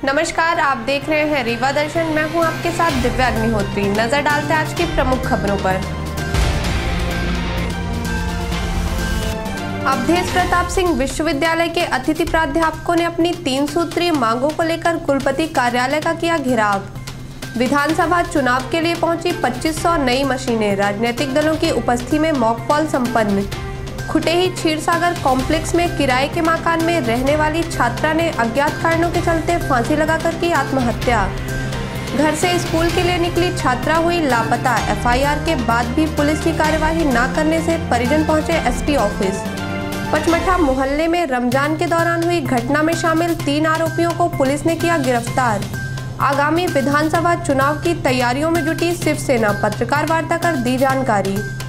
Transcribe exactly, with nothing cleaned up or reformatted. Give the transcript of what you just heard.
नमस्कार, आप देख रहे हैं रीवा दर्शन। मैं हूं आपके साथ दिव्या अग्निहोत्री। नजर डालते हैं आज की प्रमुख खबरों पर। अवधेश प्रताप सिंह विश्वविद्यालय के अतिथि प्राध्यापकों ने अपनी तीन सूत्रीय मांगों को लेकर कुलपति कार्यालय का किया घेराव। विधानसभा चुनाव के लिए पहुंची पच्चीस सौ नई मशीनें। राजनीतिक दलों की उपस्थिति में मॉक पॉल संपन्न। खुटेही क्षीरसागर कॉम्प्लेक्स में किराए के मकान में रहने वाली छात्रा ने अज्ञात कारणों के चलते फांसी लगाकर की आत्महत्या। घर से स्कूल के लिए निकली छात्रा हुई लापता। एफ आई आर के बाद भी पुलिस की कार्यवाही न करने से परिजन पहुंचे एस पी ऑफिस। पचमठा मोहल्ले में रमजान के दौरान हुई घटना में शामिल तीन आरोपियों को पुलिस ने किया गिरफ्तार। आगामी विधानसभा चुनाव की तैयारियों में जुटी शिवसेना। पत्रकार वार्ता कर दी जानकारी।